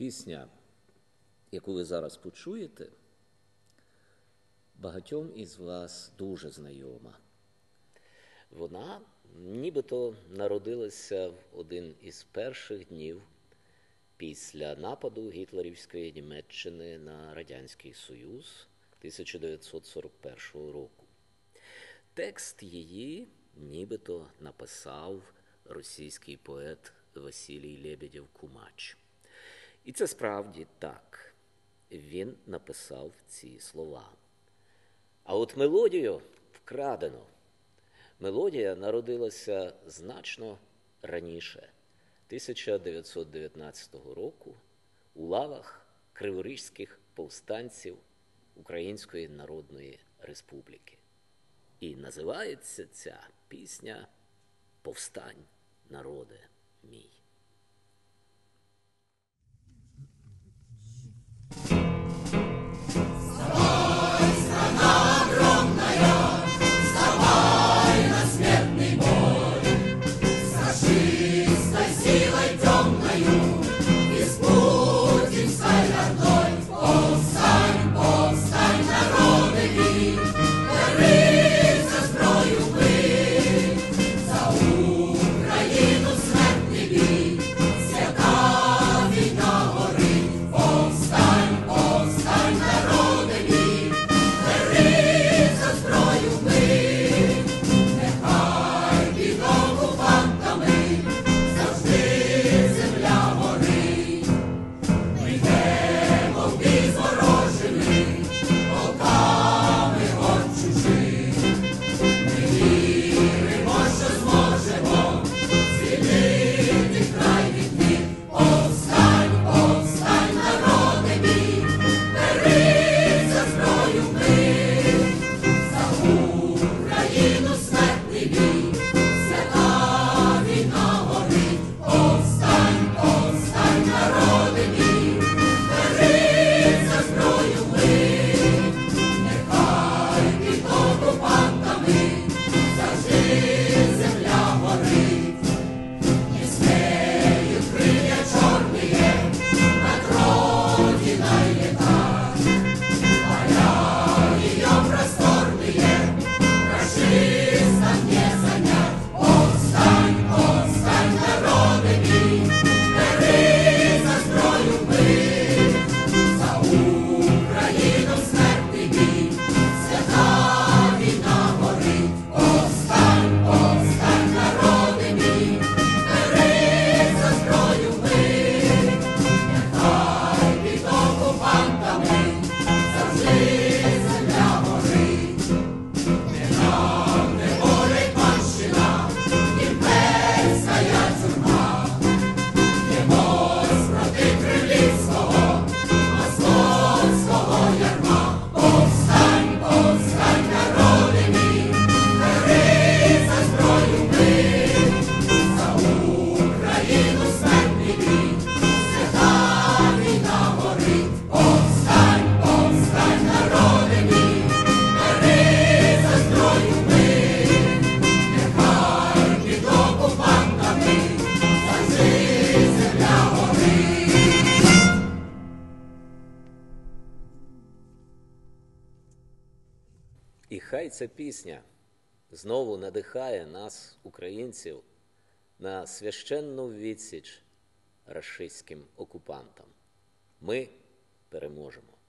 Пісня, яку ви зараз почуєте, багатьом із вас дуже знайома. Вона нібито народилася в один із перших днів після нападу гітлерівської Німеччини на Радянський Союз 1941 року. Текст її нібито написав російський поет Василій Лебедєв-Кумач. І це справді так. Він написав ці слова. А от мелодію вкрадено. Мелодія народилася значно раніше, 1919 року, у лавах криворізьких повстанців Української Народної Республіки. І називається ця пісня «Повстань, народе мій». І хай ця пісня знову надихає нас, українців, на священну відсіч рашистським окупантам. Ми переможемо.